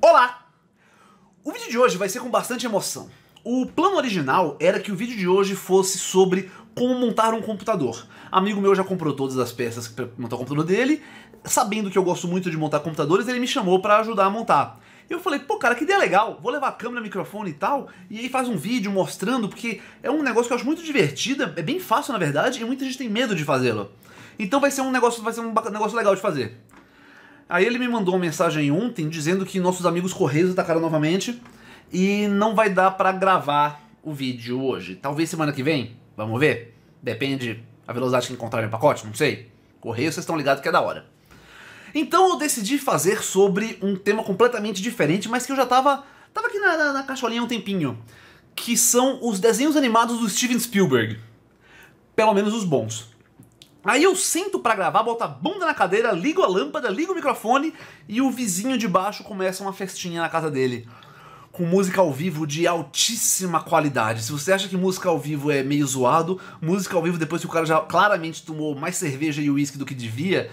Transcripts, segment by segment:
Olá! O vídeo de hoje vai ser com bastante emoção. O plano original era que o vídeo de hoje fosse sobre como montar um computador. Amigo meu já comprou todas as peças para montar o computador dele, sabendo que eu gosto muito de montar computadores, ele me chamou para ajudar a montar. Eu falei, pô cara, que ideia legal, vou levar a câmera, microfone e tal, e aí faz um vídeo mostrando, porque é um negócio que eu acho muito divertido, é bem fácil na verdade, e muita gente tem medo de fazê-lo. Então vai ser um negócio legal de fazer. Aí ele me mandou uma mensagem ontem dizendo que nossos amigos Correios atacaram novamente e não vai dar pra gravar o vídeo hoje. Talvez semana que vem, vamos ver? Depende da velocidade que encontrarem o pacote, não sei. Correios, vocês estão ligados que é da hora. Então eu decidi fazer sobre um tema completamente diferente, mas que eu já tava aqui na caixolinha há um tempinho. Que são os desenhos animados do Steven Spielberg. Pelo menos os bons. Aí eu sento pra gravar, boto a bunda na cadeira, ligo a lâmpada, ligo o microfone e o vizinho de baixo começa uma festinha na casa dele. Com música ao vivo de altíssima qualidade. Se você acha que música ao vivo é meio zoado, música ao vivo depois que o cara já claramente tomou mais cerveja e uísque do que devia.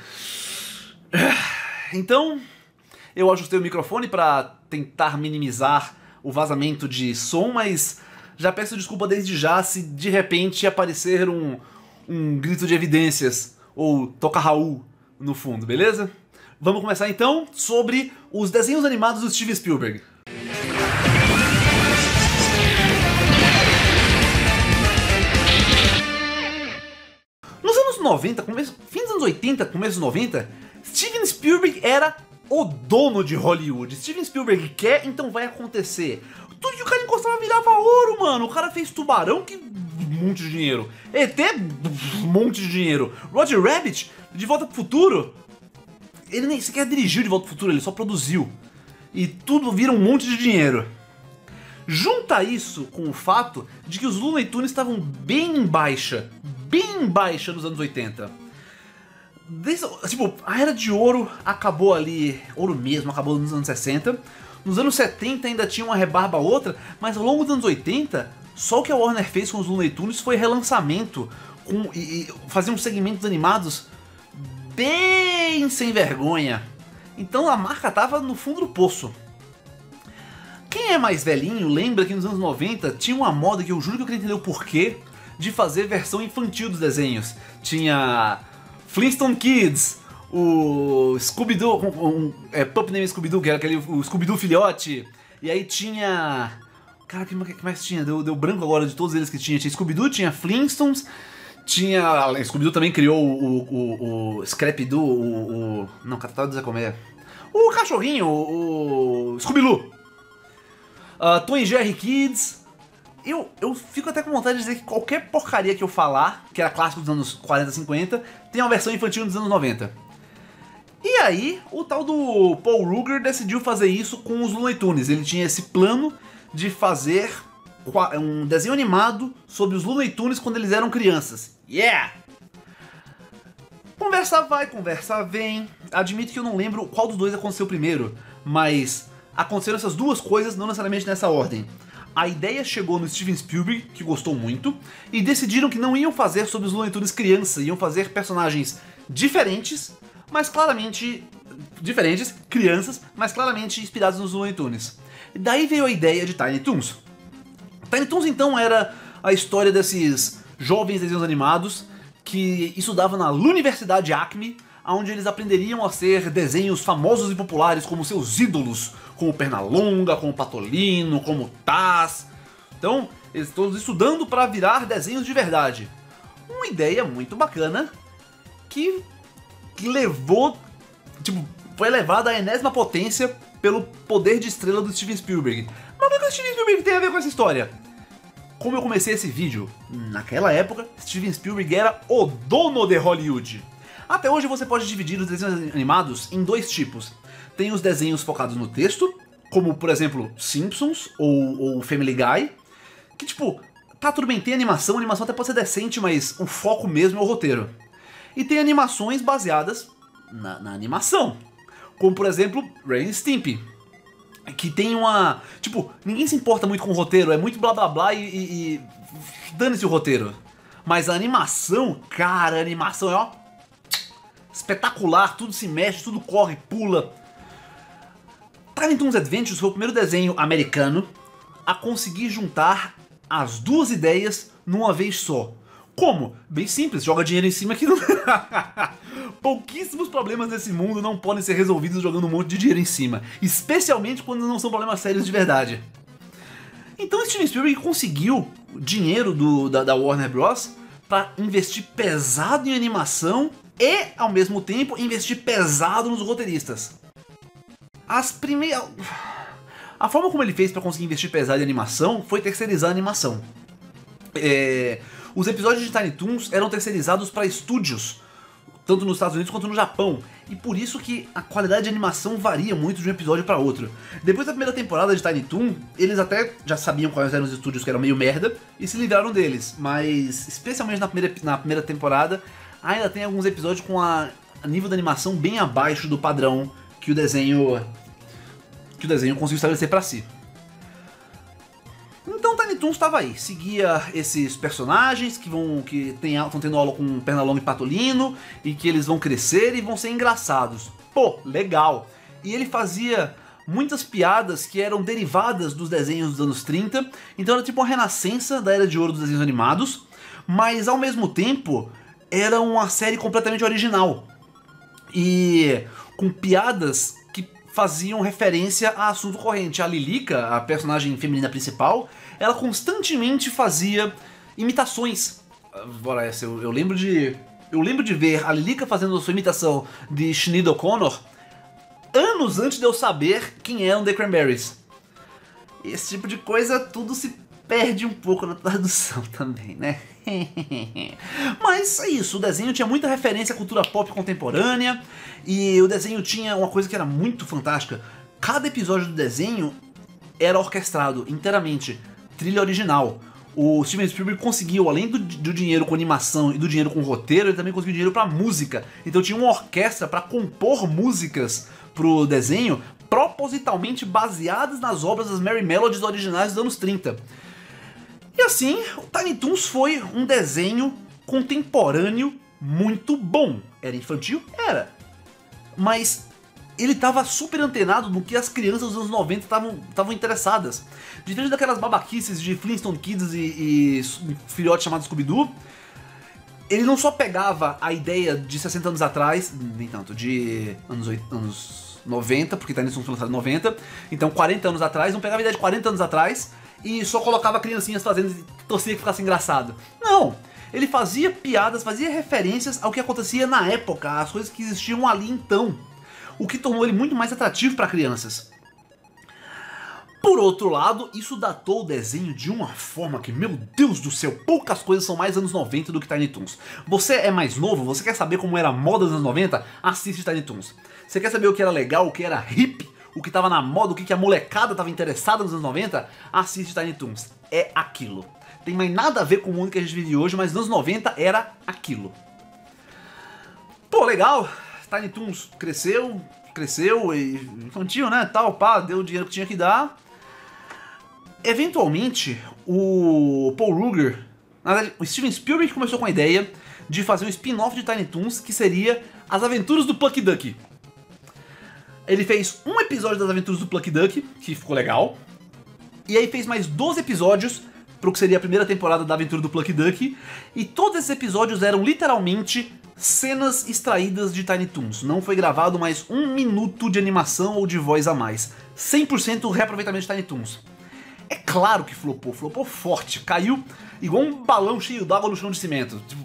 Então, eu ajustei o microfone pra tentar minimizar o vazamento de som, mas já peço desculpa desde já se de repente aparecer um grito de evidências, ou toca Raul no fundo, beleza? Vamos começar então sobre os desenhos animados do Steven Spielberg. Nos anos 90, fim dos anos 80, começo dos 90, Steven Spielberg era o dono de Hollywood. Steven Spielberg quer, então vai acontecer. Tudo que o cara encostava virava ouro, mano. O cara fez Tubarão, que um monte de dinheiro. ET, um monte de dinheiro. Roger Rabbit, De Volta pro Futuro, ele nem sequer dirigiu De Volta pro Futuro, ele só produziu. E tudo vira um monte de dinheiro. Junta isso com o fato de que os Looney Tunes estavam bem em baixa nos anos 80. Tipo, a Era de Ouro acabou ali, ouro mesmo, acabou nos anos 60. Nos anos 70 ainda tinha uma rebarba outra, mas ao longo dos anos 80, só o que a Warner fez com os Looney Tunes foi relançamento e fazer uns segmentos animados bem sem vergonha. Então a marca tava no fundo do poço. Quem é mais velhinho lembra que nos anos 90 tinha uma moda que eu juro que eu queria entender o porquê de fazer versão infantil dos desenhos. Tinha Flintstone Kids, o Scooby-Doo, Pup Name Scooby-Doo, que era o Scooby-Doo filhote. E aí tinha... Cara, o que mais tinha? Deu branco agora de todos eles que tinha. Tinha Scooby-Doo, tinha Flintstones, tinha... Scooby-Doo também criou o Scrappy-Doo, não, Catadão de Zé Comé. O cachorrinho, o Scooby-Loo. Tom e Jerry Kids. Eu fico até com vontade de dizer que qualquer porcaria que eu falar, que era clássico dos anos 40, 50, tem uma versão infantil dos anos 90. E aí, o tal do Paul Ruger decidiu fazer isso com os Looney Tunes. Ele tinha esse plano de fazer um desenho animado sobre os Looney Tunes quando eles eram crianças. Yeah! Conversa vai, conversa vem. Admito que eu não lembro qual dos dois aconteceu primeiro, mas aconteceram essas duas coisas não necessariamente nessa ordem. A ideia chegou no Steven Spielberg, que gostou muito, e decidiram que não iam fazer sobre os Looney Tunes criança, iam fazer personagens diferentes, mas claramente diferentes, crianças, mas claramente inspirados nos Looney Tunes. E daí veio a ideia de Tiny Toons. Tiny Toons então era a história desses jovens desenhos animados que estudavam na Universidade Acme, onde eles aprenderiam a ser desenhos famosos e populares como seus ídolos, como Pernalonga, como Patolino, como Taz. Então, eles estão estudando para virar desenhos de verdade. Uma ideia muito bacana que levou, foi elevada à enésima potência pelo poder de estrela do Steven Spielberg. Mas o que o Steven Spielberg tem a ver com essa história? Como eu comecei esse vídeo, naquela época, Steven Spielberg era o dono de Hollywood. Até hoje você pode dividir os desenhos animados em dois tipos. Tem os desenhos focados no texto, como por exemplo Simpsons ou Family Guy, que tá tudo bem, tem animação, a animação até pode ser decente, mas o foco mesmo é o roteiro. E tem animações baseadas na animação, como por exemplo Ren e Stimpy, que tem uma... ninguém se importa muito com o roteiro, é muito blá blá blá e dane-se o roteiro. Mas a animação, cara, a animação é espetacular, tudo se mexe, tudo corre, pula. Tiny Toons Adventures foi o primeiro desenho americano a conseguir juntar as duas ideias numa vez só. Como? Bem simples, joga dinheiro em cima que não... Pouquíssimos problemas nesse mundo não podem ser resolvidos jogando um monte de dinheiro em cima, especialmente quando não são problemas sérios de verdade. Então Steven Spielberg conseguiu dinheiro da Warner Bros. Para investir pesado em animação e, ao mesmo tempo, investir pesado nos roteiristas. A forma como ele fez para conseguir investir pesado em animação foi terceirizar a animação. Os episódios de Tiny Toons eram terceirizados para estúdios, tanto nos Estados Unidos quanto no Japão, e por isso que a qualidade de animação varia muito de um episódio para outro. Depois da primeira temporada de Tiny Toon, eles até já sabiam quais eram os estúdios que eram meio merda e se livraram deles, mas especialmente na primeira temporada ainda tem alguns episódios com a nível de animação bem abaixo do padrão que o desenho conseguiu estabelecer para si. Então Tiny Toons estava aí, seguia esses personagens que estão tendo aula com Pernalonga e Patolino e que eles vão crescer e vão ser engraçados. Pô, legal! E ele fazia muitas piadas que eram derivadas dos desenhos dos anos 30, então era tipo uma renascença da era de ouro dos desenhos animados, mas ao mesmo tempo era uma série completamente original e com piadas que faziam referência a assunto corrente. A Lilica, a personagem feminina principal, ela constantemente fazia imitações. Bora essa, eu lembro de ver a Lilica fazendo a sua imitação de Sinead O'Connor anos antes de eu saber quem eram The Cranberries. Esse tipo de coisa tudo se perde um pouco na tradução também, né? Mas é isso, o desenho tinha muita referência à cultura pop contemporânea e o desenho tinha uma coisa que era muito fantástica. Cada episódio do desenho era orquestrado inteiramente, trilha original. O Steven Spielberg conseguiu, além do dinheiro com animação e do dinheiro com roteiro, ele também conseguiu dinheiro pra música. Então tinha uma orquestra para compor músicas pro desenho, propositalmente baseadas nas obras das Merry Melodies originais dos anos 30. E assim, o Tiny Toons foi um desenho contemporâneo muito bom. Era infantil? Era. Mas ele estava super antenado no que as crianças dos anos 90 estavam interessadas. Diferente daquelas babaquices de Flintstone Kids e filhote chamado Scooby-Doo, ele não só pegava a ideia de 60 anos atrás, nem tanto, de anos 90, porque Tiny Toons foi lançado em 90, então 40 anos atrás, não pegava a ideia de 40 anos atrás e só colocava criancinhas fazendo e torcia que ficasse engraçado. Não! Ele fazia piadas, fazia referências ao que acontecia na época, às coisas que existiam ali então, o que tornou ele muito mais atrativo para crianças. Por outro lado, isso datou o desenho de uma forma que, meu Deus do céu, poucas coisas são mais anos 90 do que Tiny Toons. Você é mais novo, você quer saber como era a moda dos anos 90? Assiste Tiny Toons. Você quer saber o que era legal, o que era hip, o que tava na moda, o que a molecada tava interessada nos anos 90? Assiste Tiny Toons. É aquilo. Tem mais nada a ver com o mundo que a gente vive hoje, mas nos anos 90 era aquilo. Pô, legal. Tiny Toons cresceu e infantil, né, tal, pá, deu o dinheiro que tinha que dar. Eventualmente, o Paul Ruger, na verdade, o Steven Spielberg começou com a ideia de fazer um spin-off de Tiny Toons que seria As Aventuras do Plucky Duck. Ele fez um episódio das Aventuras do Plucky Duck, que ficou legal, e aí fez mais 12 episódios pro que seria a primeira temporada da Aventura do Plucky Duck, e todos esses episódios eram literalmente cenas extraídas de Tiny Toons. Não foi gravado mais um minuto de animação ou de voz a mais. 100% reaproveitamento de Tiny Toons. É claro que flopou forte, caiu igual um balão cheio d'água no chão de cimento. Tipo...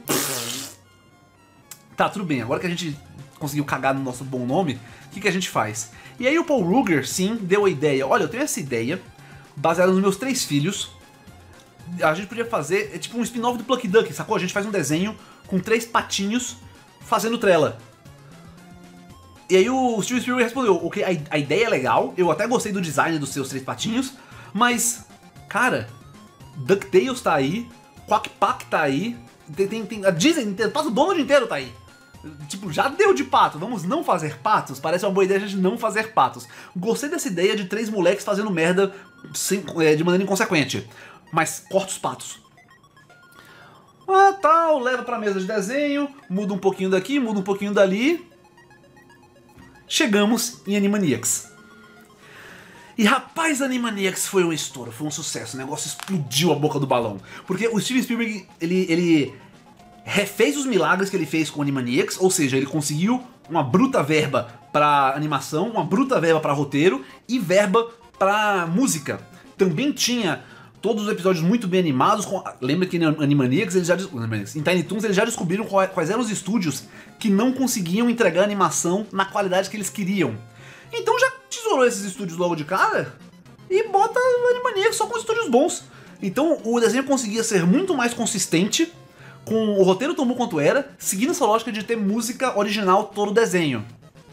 Tá, tudo bem, agora que a gente conseguiu cagar no nosso bom nome, o que a gente faz? E aí o Paul Ruger, sim, deu a ideia, olha, eu tenho essa ideia, baseada nos meus 3 filhos, a gente podia fazer tipo um spin-off do Plucky Duck, sacou? A gente faz um desenho com 3 patinhos fazendo trela. E aí o Steven Spielberg respondeu, ok, a ideia é legal, eu até gostei do design dos seus 3 patinhos, mas, cara, DuckTales tá aí, Quack Pack tá aí, a Disney, o Donald inteiro tá aí. Tipo, já deu de pato, vamos não fazer patos? Parece uma boa ideia a gente não fazer patos. Gostei dessa ideia de 3 moleques fazendo merda de maneira inconsequente, mas corta os patos. Ah, tal, leva pra mesa de desenho, muda um pouquinho daqui, muda um pouquinho dali. Chegamos em Animaniacs. E rapaz, Animaniacs foi um estouro, foi um sucesso, o negócio explodiu a boca do balão. Porque o Steven Spielberg, ele refez os milagres que ele fez com Animaniacs, ou seja, ele conseguiu uma bruta verba pra animação, uma bruta verba pra roteiro e verba pra música. Também tinha todos os episódios muito bem animados. Lembra que em Animaniacs, em Tiny Toons, eles já descobriram quais eram os estúdios que não conseguiam entregar animação na qualidade que eles queriam. Então já tesourou esses estúdios logo de cara e bota o Animaniacs só com estúdios bons. Então o desenho conseguia ser muito mais consistente, com o roteiro tão bom quanto era, seguindo essa lógica de ter música original todo o desenho.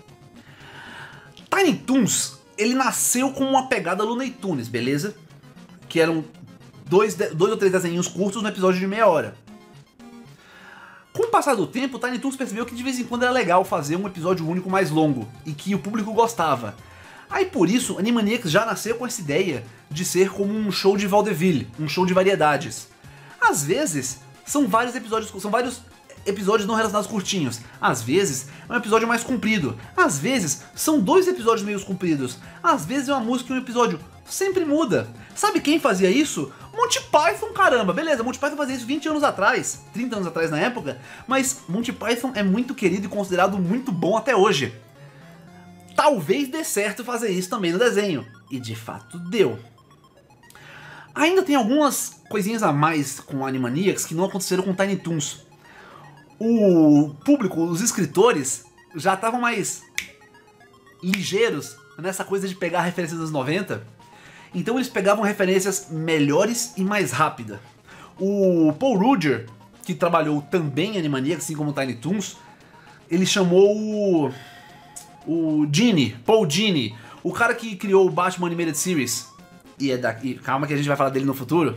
Tiny Toons, ele nasceu com uma pegada Looney Tunes, beleza? Que eram dois ou três desenhos curtos no episódio de meia hora. Com o passar do tempo, o Tiny Toons percebeu que de vez em quando era legal fazer um episódio único mais longo, e que o público gostava. Aí por isso, Animaniacs já nasceu com essa ideia de ser como um show de vaudeville, um show de variedades. Às vezes, são vários episódios não relacionados curtinhos. Às vezes, é um episódio mais comprido. Às vezes, são 2 episódios meio compridos. Às vezes é uma música e um episódio. Sempre muda. Sabe quem fazia isso? Monty Python, caramba, beleza, Monty Python fazia isso 20 anos atrás, 30 anos atrás na época, mas Monty Python é muito querido e considerado muito bom até hoje. Talvez dê certo fazer isso também no desenho, e de fato deu. Ainda tem algumas coisinhas a mais com Animaniacs que não aconteceram com Tiny Toons. O público, os escritores, já estavam mais ligeiros nessa coisa de pegar referências dos 90. Então eles pegavam referências melhores e mais rápidas. O Paul Ruger, que trabalhou também em Animaniacs, assim como Tiny Toons, ele chamou o Gene, Paul Gene, o cara que criou o Batman Animated Series, e calma que a gente vai falar dele no futuro,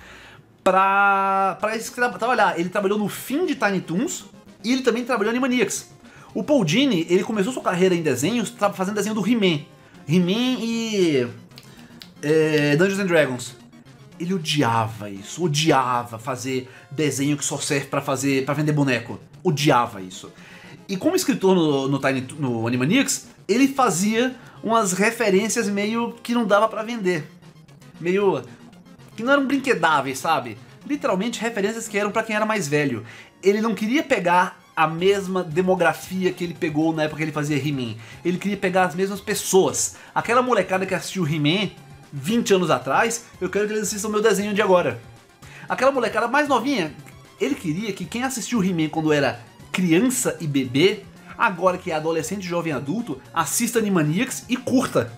pra trabalhar. Ele trabalhou no fim de Tiny Toons e ele também trabalhou em Animaniacs. O Paul Gene, ele começou sua carreira em desenhos fazendo desenho do He-Man. He-Man e Dungeons and Dragons. Ele odiava isso, odiava fazer desenho que só serve pra vender boneco. Odiava isso. E como escritor no Animaniacs, ele fazia umas referências meio que não dava pra vender. Meio que não eram brinquedáveis, sabe? Literalmente referências que eram pra quem era mais velho. Ele não queria pegar a mesma demografia que ele pegou na época que ele fazia He-Man. Ele queria pegar as mesmas pessoas. Aquela molecada que assistiu He-Man 20 anos atrás, eu quero que eles assistam o meu desenho de agora. Aquela molecada mais novinha, ele queria que quem assistiu He-Man quando era criança e bebê, agora que é adolescente, jovem adulto, assista Animaniacs e curta.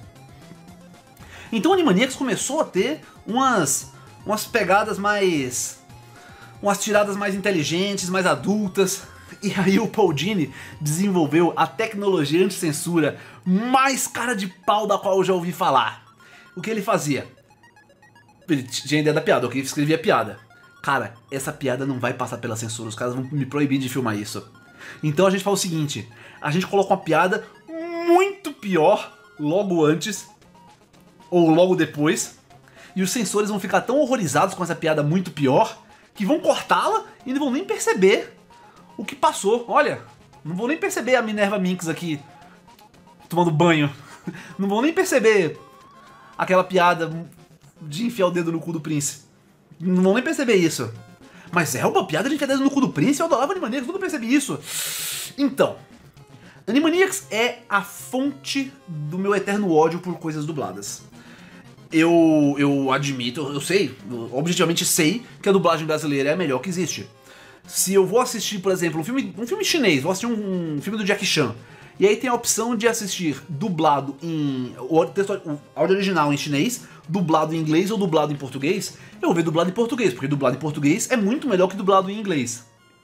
Então Animaniacs começou a ter umas pegadas mais... umas tiradas mais inteligentes, mais adultas. E aí o Paul Gene desenvolveu a tecnologia anti-censura mais cara de pau da qual eu já ouvi falar. O que ele fazia? Ele tinha ideia da piada, eu escrevia a piada. Cara, essa piada não vai passar pela censura, os caras vão me proibir de filmar isso. Então a gente faz o seguinte, a gente coloca uma piada muito pior logo antes, ou logo depois, e os censores vão ficar tão horrorizados com essa piada muito pior, que vão cortá-la e não vão nem perceber o que passou. Olha, não vão nem perceber a Minerva Minx aqui tomando banho. Não vão nem perceber aquela piada de enfiar o dedo no cu do príncipe. Não vão nem perceber isso. Mas é uma piada de enfiar o dedo no cu do príncipe? Eu adorava Animaniacs, nunca percebi isso. Então, Animaniacs é a fonte do meu eterno ódio por coisas dubladas. Eu admito, eu sei, eu objetivamente sei que a dublagem brasileira é a melhor que existe. Se eu vou assistir, por exemplo, um filme chinês, vou assistir um filme do Jackie Chan, e aí tem a opção de assistir dublado em... o áudio original em chinês, dublado em inglês ou dublado em português, eu vou ver dublado em português, porque dublado em português é muito melhor que dublado em inglês.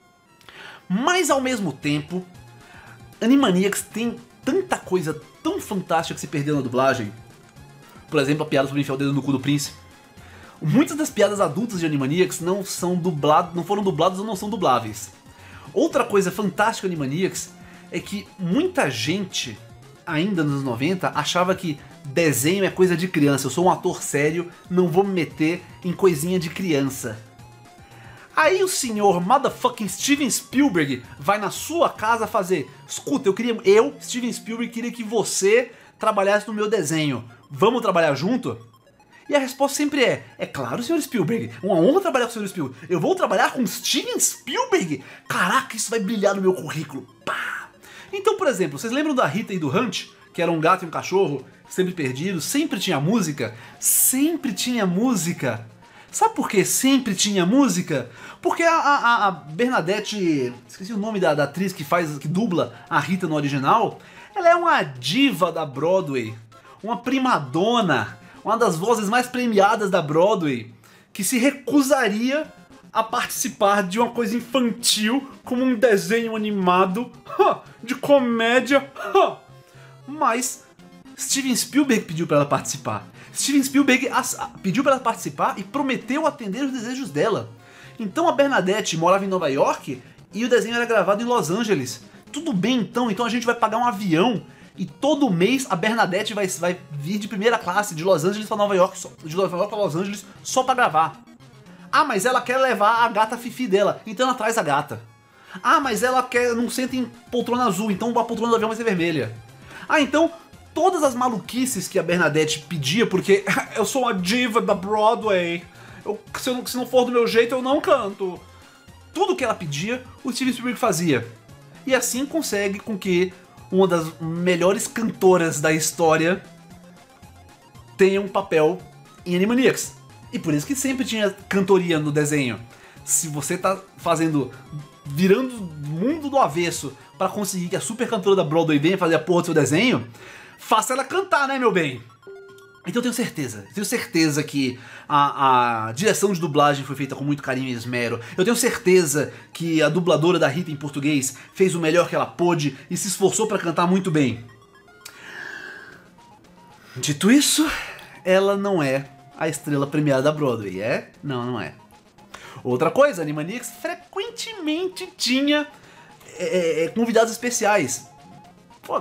Mas ao mesmo tempo, Animaniacs tem tanta coisa tão fantástica que se perdeu na dublagem. Por exemplo, a piada sobre enfiar o dedo no cu do príncipe. Muitas das piadas adultas de Animaniacs não foram dubladas ou não são dubláveis. Outra coisa fantástica de Animaniacs é que muita gente, ainda nos anos 90, achava que desenho é coisa de criança. Eu sou um ator sério, não vou me meter em coisinha de criança. Aí o senhor motherfucking Steven Spielberg vai na sua casa fazer: escuta, Steven Spielberg, queria que você trabalhasse no meu desenho. Vamos trabalhar junto? E a resposta sempre é claro, Sr. Spielberg, uma honra trabalhar com o Sr. Spielberg. Eu vou trabalhar com Steven Spielberg? Caraca, isso vai brilhar no meu currículo. Pá! Então, por exemplo, vocês lembram da Rita e do Hunt? Que era um gato e um cachorro, sempre perdidos, sempre tinha música? Sempre tinha música! Sabe por que sempre tinha música? Porque a Bernadette, esqueci o nome da atriz que dubla a Rita no original, ela é uma diva da Broadway, uma primadona, uma das vozes mais premiadas da Broadway, que se recusaria a participar de uma coisa infantil como um desenho animado de comédia. Mas Steven Spielberg pediu para ela participar. Steven Spielberg pediu para ela participar e prometeu atender os desejos dela. Então a Bernadette morava em Nova York e o desenho era gravado em Los Angeles. Tudo bem então a gente vai pagar um avião e todo mês a Bernadette vai vir de primeira classe de Los Angeles para Nova York, de Nova York para Los Angeles só para gravar. Ah, mas ela quer levar a gata Fifi dela, então ela traz a gata. Ah, mas ela não senta em poltrona azul, então a poltrona do avião vai ser vermelha. Ah, então todas as maluquices que a Bernadette pedia, porque eu sou uma diva da Broadway, se não for do meu jeito eu não canto. Tudo que ela pedia, o Steven Spielberg fazia. E assim consegue com que uma das melhores cantoras da história tenha um papel em Animaniacs. E por isso que sempre tinha cantoria no desenho. Se você tá virando o mundo do avesso pra conseguir que a super cantora da Broadway venha fazer a porra do seu desenho, faça ela cantar, né, meu bem? Então eu tenho certeza que a direção de dublagem foi feita com muito carinho e esmero. Eu tenho certeza que a dubladora da Rita em português fez o melhor que ela pôde e se esforçou pra cantar muito bem. Dito isso, ela não é a estrela premiada da Broadway, é? Não, não é. Outra coisa, a Animaniacs frequentemente tinha convidados especiais. Pô,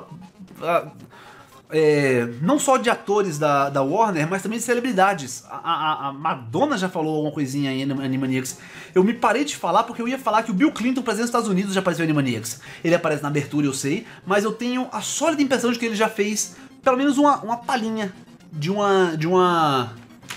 não só de atores da Warner, mas também de celebridades. A Madonna já falou alguma coisinha aí em Animaniacs. Eu me parei de falar porque eu ia falar que o Bill Clinton, presidente dos Estados Unidos, já apareceu em Animaniacs. Ele aparece na abertura, eu sei, mas eu tenho a sólida impressão de que ele já fez pelo menos uma palhinha de uma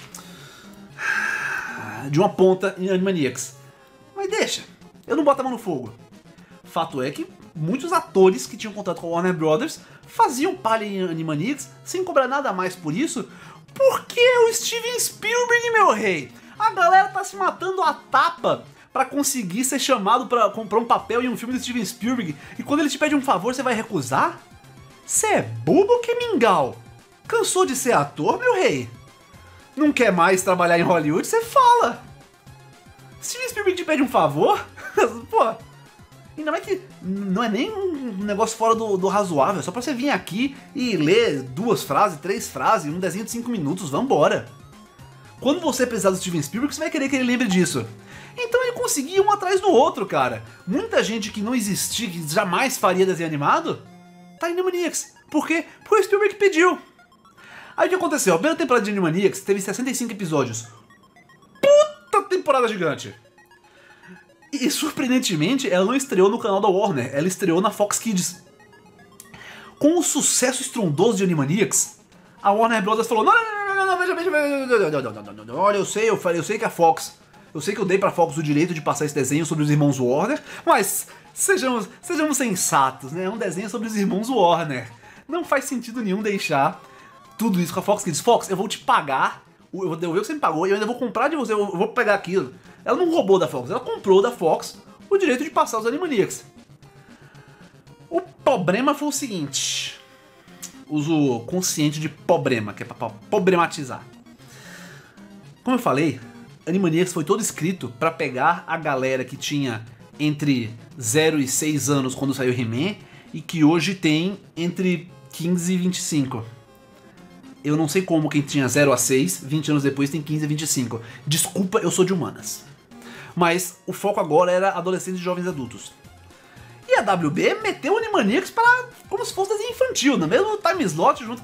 ponta em Animaniacs. Mas deixa, eu não boto a mão no fogo. Fato é que muitos atores que tinham contato com a Warner Brothers faziam palha em Animaniacs sem cobrar nada mais por isso, porque é o Steven Spielberg, meu rei. A galera tá se matando à tapa pra conseguir ser chamado pra comprar um papel em um filme do Steven Spielberg, e quando ele te pede um favor você vai recusar? Cê é bobo ou que mingau? Cansou de ser ator, meu rei? Não quer mais trabalhar em Hollywood? Você fala! Steven Spielberg te pede um favor? Pô, ainda mais que não é nem um negócio fora do razoável, é só pra você vir aqui e ler 2 frases, 3 frases, um desenho de 5 minutos, vambora. Quando você precisar do Steven Spielberg, você vai querer que ele lembre disso. Então ele conseguia um atrás do outro, cara. Muita gente que não existia, que jamais faria desenho animado, tá em Animaniacs. Por quê? Porque o Spielberg pediu. Aí o que aconteceu? A primeira temporada de Animaniacs teve 65 episódios. Puta temporada gigante! E surpreendentemente, ela não estreou no canal da Warner, ela estreou na Fox Kids. Com o sucesso estrondoso de Animaniacs, a Warner Bros. Falou: não, veja, olha, eu sei que a Fox, eu sei que eu dei pra Fox o direito de passar esse desenho sobre os irmãos Warner, mas sejamos sensatos, né? É um desenho sobre os irmãos Warner. Não faz sentido nenhum deixar tudo isso com a Fox Kids. Fox, eu vou te pagar, eu vou devolver o que você me pagou e eu ainda vou comprar de você, eu vou pegar aquilo. Ela não roubou da Fox, ela comprou da Fox o direito de passar os Animaniacs. O problema foi o seguinte, uso consciente de problema, que é pra problematizar. Como eu falei, Animaniacs foi todo escrito pra pegar a galera que tinha entre 0 e 6 anos quando saiu He-Man e que hoje tem entre 15 e 25. Eu não sei como quem tinha 0 a 6, 20 anos depois tem 15 a 25. Desculpa, eu sou de humanas. Mas o foco agora era adolescentes e jovens adultos. E a WB meteu Animaniacs como se fosse desenho infantil, no mesmo time slot, junto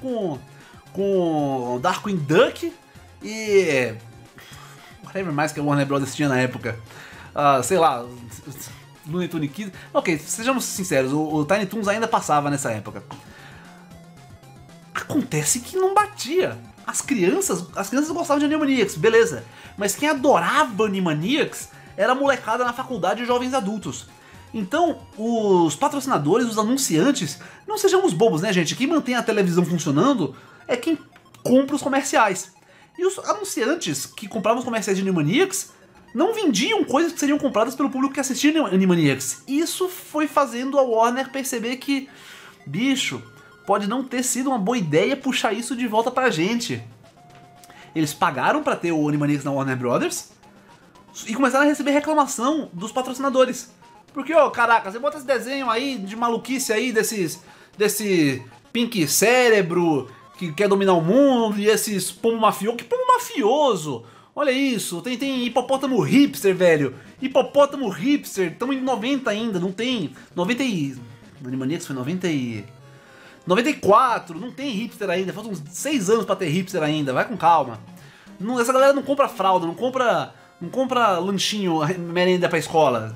com Darkwing Duck e whatever mais que a Warner Bros. Tinha na época. Sei lá, Looney Tunes Kids. Ok, sejamos sinceros, o Tiny Toons ainda passava nessa época. Acontece que não batia. As crianças gostavam de Animaniacs, beleza. Mas quem adorava Animaniacs era a molecada na faculdade e jovens adultos. Então, os patrocinadores, os anunciantes, não sejamos bobos, né, gente? Quem mantém a televisão funcionando é quem compra os comerciais. E os anunciantes que compravam os comerciais de Animaniacs não vendiam coisas que seriam compradas pelo público que assistia Animaniacs. Isso foi fazendo a Warner perceber que, bicho, pode não ter sido uma boa ideia puxar isso de volta pra gente. Eles pagaram pra ter o Animaniacs na Warner Brothers e começaram a receber reclamação dos patrocinadores. Porque, ó, caraca, você bota esse desenho aí de maluquice aí desse Pink Cérebro que quer dominar o mundo e esses pombo mafioso. Que pombo mafioso! Olha isso, tem hipopótamo hipster, velho. Hipopótamo hipster, estamos em 90 ainda, não tem... 90 e... Animaniacs foi 90 e... 94, não tem hipster ainda, faltam uns 6 anos pra ter hipster ainda, vai com calma. Não, essa galera não compra fralda, não compra lanchinho, merenda pra escola.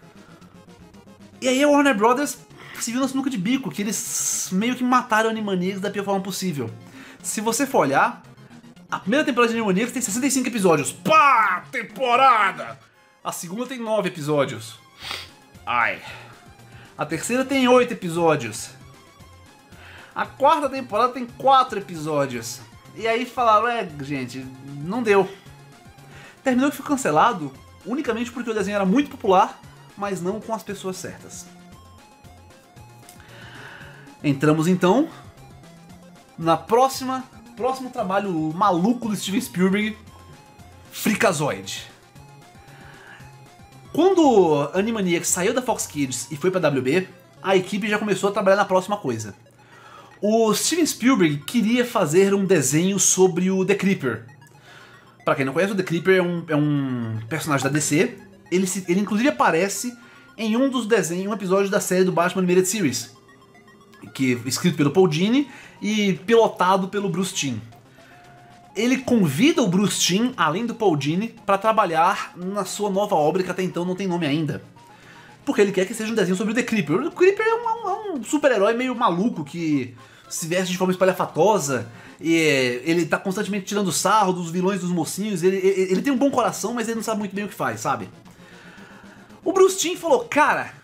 E aí a Warner Brothers se viu na sinuca de bico, que eles meio que mataram Animaniacs da pior forma possível. Se você for olhar, a primeira temporada de Animaniacs tem 65 episódios. Pá! Temporada! A segunda tem 9 episódios. Ai. A terceira tem 8 episódios. A quarta temporada tem 4 episódios. E aí falaram, gente, não deu. Terminou que foi cancelado unicamente porque o desenho era muito popular, mas não com as pessoas certas. Entramos então na próximo trabalho maluco do Steven Spielberg, Freakazoid. Quando Animaniacs saiu da Fox Kids e foi pra WB, a equipe já começou a trabalhar na próxima coisa. O Steven Spielberg queria fazer um desenho sobre o The Creeper. Pra quem não conhece, o The Creeper é um personagem da DC. Ele inclusive aparece em um dos desenhos, um episódio da série do Batman Animated Series, que escrito pelo Paul Dini e pilotado pelo Bruce Timm. Ele convida o Bruce Timm, além do Paul Dini, para trabalhar na sua nova obra, que até então não tem nome ainda. Porque ele quer que seja um desenho sobre o The Creeper. O Creeper é um super-herói meio maluco que se veste de forma espalhafatosa, e ele tá constantemente tirando sarro dos vilões, dos mocinhos. Ele tem um bom coração, mas ele não sabe muito bem o que faz, sabe? O Bruce Timm falou, cara,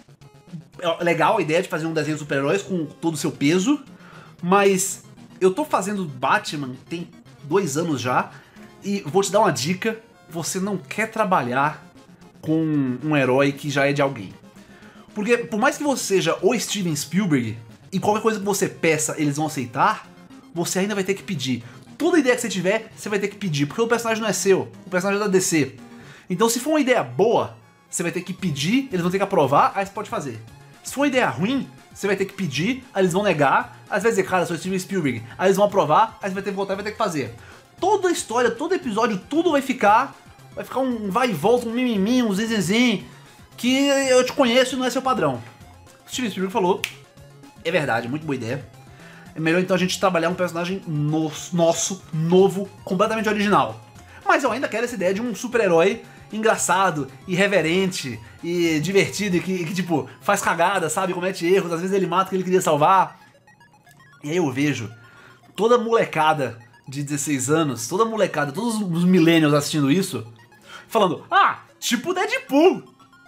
é legal a ideia de fazer um desenho de super-heróis com todo o seu peso, mas eu tô fazendo Batman tem 2 anos já, e vou te dar uma dica, você não quer trabalhar com um herói que já é de alguém. Porque por mais que você seja o Steven Spielberg, e qualquer coisa que você peça eles vão aceitar, você ainda vai ter que pedir. Toda ideia que você tiver, você vai ter que pedir, porque o personagem não é seu, o personagem é da DC. Então se for uma ideia boa, você vai ter que pedir, eles vão ter que aprovar, aí você pode fazer. Se for uma ideia ruim, você vai ter que pedir, aí eles vão negar, aí você vai dizer, cara, eu sou Steven Spielberg, aí eles vão aprovar, aí você vai ter que voltar e vai ter que fazer. Toda a história, todo episódio, tudo vai ficar um vai e volta, um mimimi, um zinzinzin, que eu te conheço e não é seu padrão. Steven Spielberg falou, é verdade, muito boa ideia. É melhor então a gente trabalhar um personagem nosso, novo, completamente original. Mas eu ainda quero essa ideia de um super-herói engraçado, irreverente e divertido, e que tipo, faz cagada, sabe, comete erros, às vezes ele mata o que ele queria salvar. E aí eu vejo toda a molecada de 16 anos, toda a molecada, todos os millennials assistindo isso, falando, tipo Deadpool.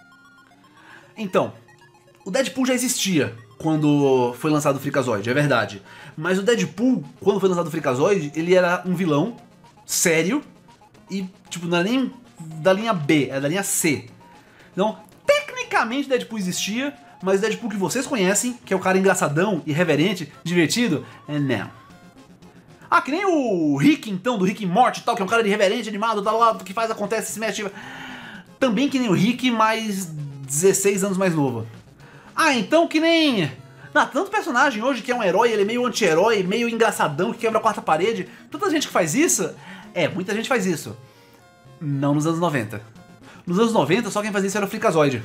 Então, o Deadpool já existia quando foi lançado o Freakazoid, é verdade. Mas o Deadpool, quando foi lançado o Freakazoid, ele era um vilão sério e, tipo, não era nem da linha B, era da linha C. Então, tecnicamente Deadpool existia, mas o Deadpool que vocês conhecem, que é o cara engraçadão, irreverente, divertido, não. Que nem o Rick, então, do Rick and Morty e tal, que é um cara irreverente, animado, tal, lá, que faz, acontece, se mexe. Também que nem o Rick, mas 16 anos mais novo. Então que nem... tanto personagem hoje que é um herói, ele é meio anti-herói, meio engraçadão, que quebra a quarta parede. Tanta gente que faz isso. Muita gente faz isso. Não nos anos 90. Nos anos 90, só quem fazia isso era o Freakazoid.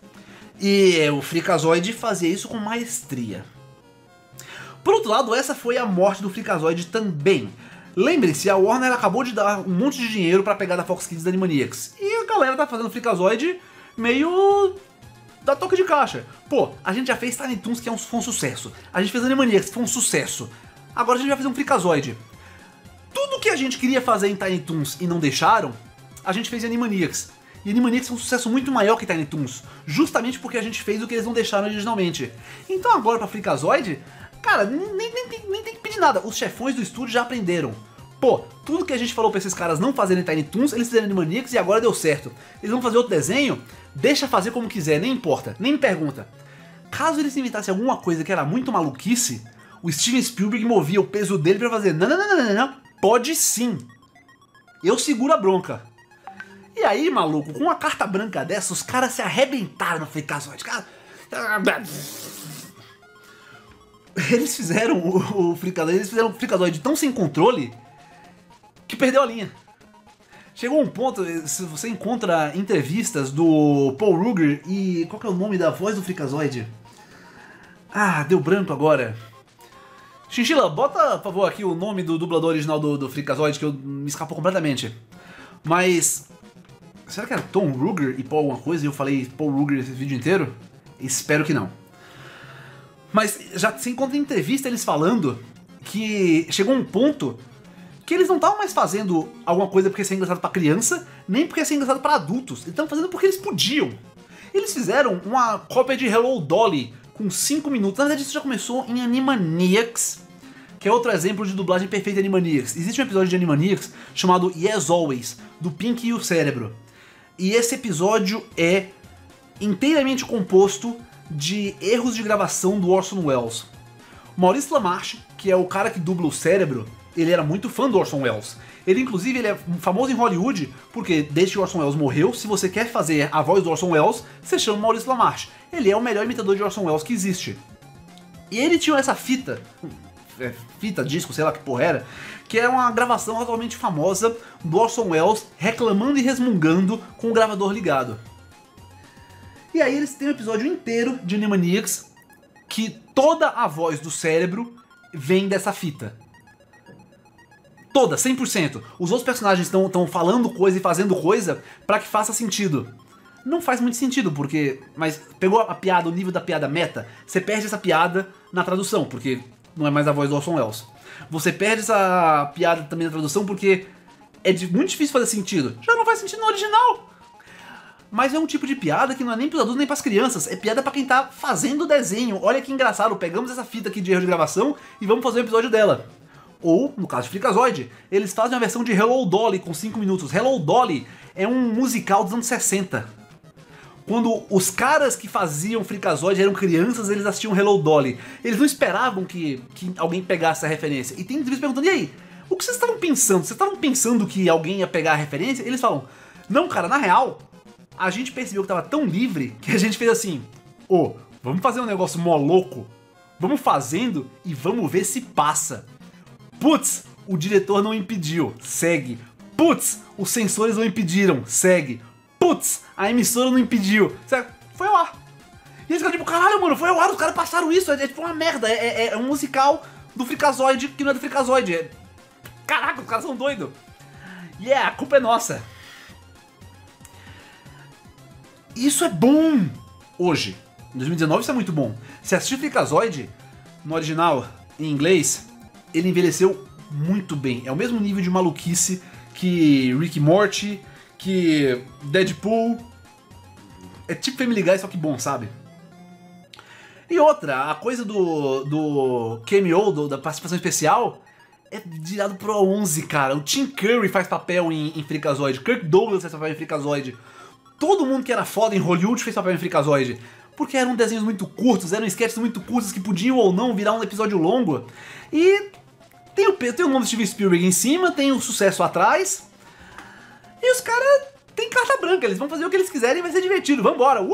E o Freakazoid fazia isso com maestria. Por outro lado, essa foi a morte do Freakazoid também. Lembre-se, a Warner acabou de dar um monte de dinheiro pra pegar da Fox Kids da Animaniacs. E a galera tá fazendo o Freakazoid meio... da toque de caixa. Pô, a gente já fez Tiny Toons, que foi um sucesso. A gente fez Animaniacs, que foi um sucesso. Agora a gente vai fazer um Freakazoid. Tudo que a gente queria fazer em Tiny Toons e não deixaram, a gente fez em Animaniacs. E Animaniacs é um sucesso muito maior que Tiny Toons, justamente porque a gente fez o que eles não deixaram originalmente. Então agora pra Freakazoid, cara, nem tem que pedir nada, os chefões do estúdio já aprenderam. Pô, tudo que a gente falou pra esses caras não fazerem Tiny Toons, eles fizeram Animaniacs e agora deu certo. Eles vão fazer outro desenho, deixa fazer como quiser, nem importa, nem me pergunta. Caso eles inventassem alguma coisa que era muito maluquice, o Steven Spielberg movia o peso dele pra fazer não, pode sim. Eu seguro a bronca. E aí, maluco, com uma carta branca dessa, os caras se arrebentaram no Freakazoid. Cara... Eles fizeram o Freakazoid tão sem controle que perdeu a linha. Chegou um ponto, se você encontra entrevistas do Paul Ruger e... Qual que é o nome da voz do Freakazoid? Ah, deu branco agora. Chinchila, bota, por favor, aqui o nome do dublador original do Freakazoid, que me escapou completamente. Mas... Será que era Tom Ruger e Paul alguma coisa e eu falei Paul Ruger esse vídeo inteiro? Espero que não. Mas já se encontra em entrevista eles falando que chegou um ponto que eles não estavam mais fazendo alguma coisa porque ia ser engraçado pra criança, nem porque ia ser engraçado pra adultos. Eles estavam fazendo porque eles podiam. Eles fizeram uma cópia de Hello Dolly com 5 minutos. Na verdade isso já começou em Animaniacs, que é outro exemplo de dublagem perfeita de Animaniacs. Existe um episódio de Animaniacs chamado Yes Always, do Pinky e o Cérebro. E esse episódio é inteiramente composto de erros de gravação do Orson Welles. Maurice LaMarche, que é o cara que dubla o Cérebro, ele era muito fã do Orson Welles. Ele, inclusive, ele é famoso em Hollywood, porque desde que o Orson Welles morreu, se você quer fazer a voz do Orson Welles, você chama Maurice LaMarche. Ele é o melhor imitador de Orson Welles que existe. E ele tinha essa fita, disco, sei lá que porra era, que é uma gravação atualmente famosa do Orson Welles reclamando e resmungando com o gravador ligado. E aí eles têm um episódio inteiro de Animaniacs que toda a voz do Cérebro vem dessa fita. Toda, 100%. Os outros personagens estão falando coisa e fazendo coisa pra que faça sentido. Não faz muito sentido, porque... Mas pegou a piada, o nível da piada meta, você perde essa piada na tradução, porque não é mais a voz do Orson Welles. Você perde essa piada também na tradução porque é muito difícil fazer sentido. Já não faz sentido no original. Mas é um tipo de piada que não é nem pros adultos nem pras crianças. É piada pra quem tá fazendo o desenho. Olha que engraçado, pegamos essa fita aqui de erro de gravação e vamos fazer um episódio dela. Ou, no caso de Freakazoid, eles fazem uma versão de Hello Dolly com 5 minutos. Hello Dolly é um musical dos anos 60. Quando os caras que faziam Freakazoid eram crianças, eles assistiam Hello Dolly. Eles não esperavam que alguém pegasse a referência. E tem entrevistas perguntando, e aí, o que vocês estavam pensando? Vocês estavam pensando que alguém ia pegar a referência? Eles falam, não cara, na real, a gente percebeu que tava tão livre que a gente fez assim, vamos fazer um negócio mó louco? Vamos fazendo e vamos ver se passa. Putz, o diretor não impediu, segue. Putz, os sensores não impediram, segue. Putz, a emissora não impediu, segue. Foi ao ar. E eles ficaram tipo, caralho, mano, foi ao ar, os caras passaram isso, é tipo uma merda, é um musical do Freakazoid que não é do Freakazoid. Caraca, os caras são doidos. A culpa é nossa. Isso é bom hoje. Em 2019 isso é muito bom. Se assistir Freakazoid no original, em inglês, ele envelheceu muito bem. É o mesmo nível de maluquice que Rick e Morty, que Deadpool. É tipo Family Guy, só que bom, sabe? E outra, a coisa do cameo, da participação especial, é virado pro 11, cara. O Tim Curry faz papel em Freakazoid, Kirk Douglas faz papel em Freakazoid. Todo mundo que era foda em Hollywood fez papel em Freakazoid. Porque eram desenhos muito curtos, eram sketches muito curtos que podiam ou não virar um episódio longo. E tem o nome do Steven Spielberg em cima, tem o sucesso atrás. E os caras têm carta branca, eles vão fazer o que eles quiserem e vai ser divertido, vambora,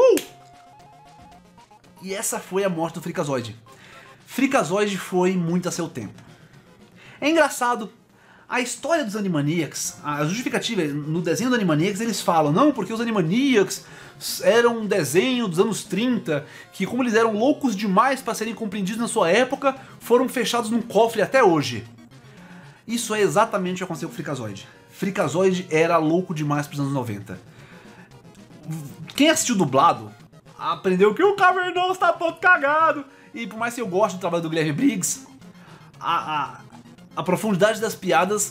E essa foi a morte do Freakazoid. Freakazoid foi muito a seu tempo. É engraçado, a história dos Animaniacs, a justificativa no desenho do Animaniacs, eles falam, não, porque os Animaniacs eram um desenho dos anos 30, que como eles eram loucos demais para serem compreendidos na sua época, foram fechados num cofre até hoje. Isso é exatamente o que aconteceu com o Freakazoid. Freakazoid era louco demais pros anos 90. Quem assistiu dublado, aprendeu que o Cavernoso tá todo cagado. E por mais que eu goste do trabalho do Guilherme Briggs, a profundidade das piadas.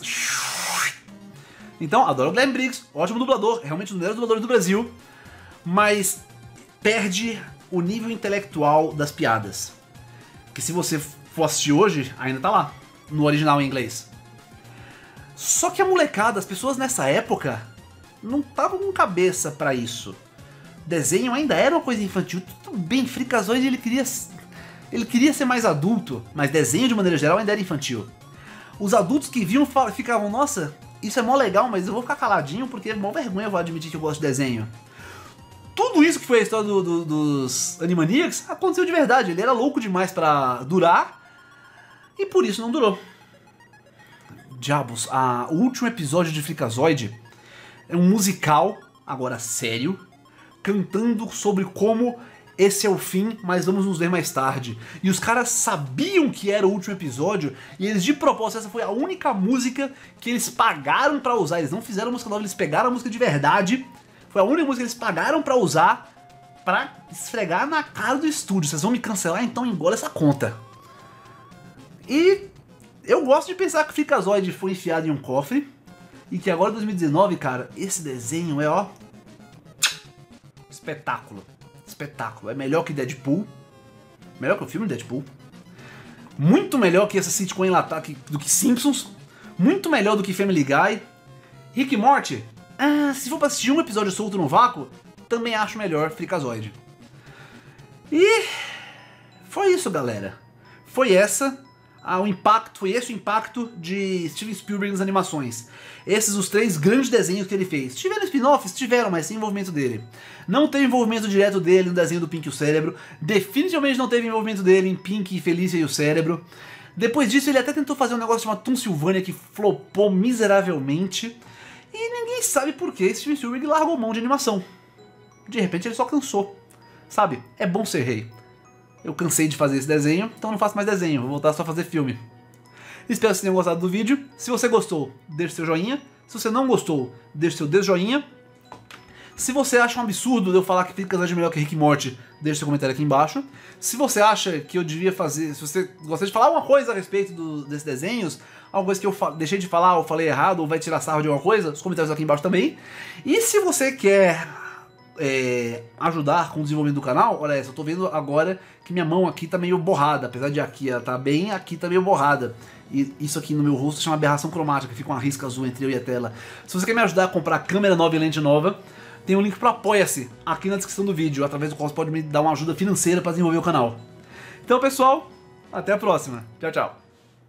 Então, adoro o Guilherme Briggs, ótimo dublador, realmente um dos melhores dubladores do Brasil, mas perde o nível intelectual das piadas. Que se você for assistir hoje, ainda tá lá, no original em inglês. Só que a molecada, as pessoas nessa época, não estavam com cabeça pra isso. Desenho ainda era uma coisa infantil, tudo bem, Freakazoid ele queria ser mais adulto, mas desenho de maneira geral ainda era infantil. Os adultos que viam ficavam, nossa, isso é mó legal, mas eu vou ficar caladinho porque é mó vergonha eu vou admitir que eu gosto de desenho. Tudo isso que foi a história dos Animaniacs aconteceu de verdade, ele era louco demais pra durar e por isso não durou. Diabos, o último episódio de Freakazoid é um musical, agora sério, cantando sobre como esse é o fim, mas vamos nos ver mais tarde. E os caras sabiam que era o último episódio, e eles de propósito, essa foi a única música que eles pagaram pra usar. Eles não fizeram música nova, eles pegaram a música de verdade. Foi a única música que eles pagaram pra usar, pra esfregar na cara do estúdio. Vocês vão me cancelar, então engole essa conta. E eu gosto de pensar que o Freakazoid foi enfiado em um cofre, e que agora, em 2019, cara, esse desenho é, ó, espetáculo. Espetáculo. É melhor que Deadpool. Melhor que o filme Deadpool. Muito melhor que essa sitcom enlatada do que Simpsons. Muito melhor do que Family Guy. Rick e Morty. Se for pra assistir um episódio solto no vácuo, também acho melhor Freakazoid. E foi isso, galera. Foi esse o impacto de Steven Spielberg nas animações. Esses os 3 grandes desenhos que ele fez. Tiveram spin-offs? Tiveram, mas sem envolvimento dele. Não teve envolvimento direto dele no desenho do Pink e o Cérebro. Definitivamente não teve envolvimento dele em Pink, Felícia e o Cérebro. Depois disso ele até tentou fazer um negócio chamado Toon Sylvania que flopou miseravelmente. E ninguém sabe por que Steven Spielberg largou mão de animação. De repente ele só cansou. Sabe? É bom ser rei. Eu cansei de fazer esse desenho, então não faço mais desenho, vou voltar só a fazer filme. Espero que vocês tenham gostado do vídeo. Se você gostou, deixe seu joinha. Se você não gostou, deixe seu desjoinha. Se você acha um absurdo eu falar que Freakazoid é melhor que Rick e Morty, deixe seu comentário aqui embaixo. Se você acha que eu devia fazer, se você gostaria de falar alguma coisa a respeito desses desenhos, alguma coisa que eu deixei de falar ou falei errado ou vai tirar sarro de alguma coisa, os comentários aqui embaixo também. E se você quer ajudar com o desenvolvimento do canal, olha essa, eu tô vendo agora que minha mão aqui tá meio borrada, apesar de aqui ela tá bem, aqui tá meio borrada. E isso aqui no meu rosto chama aberração cromática, fica uma risca azul entre eu e a tela. Se você quer me ajudar a comprar câmera nova e lente nova, tem um link pro Apoia-se aqui na descrição do vídeo, através do qual você pode me dar uma ajuda financeira para desenvolver o canal. Então pessoal, até a próxima. Tchau, tchau.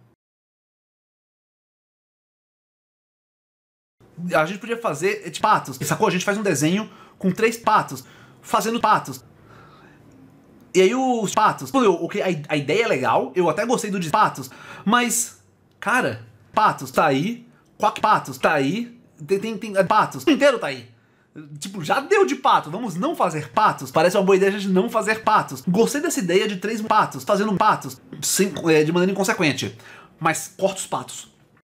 A gente podia fazer de patos, sacou? A gente faz um desenho com 3 patos, fazendo patos. E aí os patos, a ideia é legal, eu até gostei do de patos, mas, cara, patos tá aí, patos tá aí, tem patos, o inteiro tá aí. Tipo, já deu de pato, vamos não fazer patos? Parece uma boa ideia a gente não fazer patos. Gostei dessa ideia de 3 patos, fazendo patos de maneira inconsequente, mas corta os patos.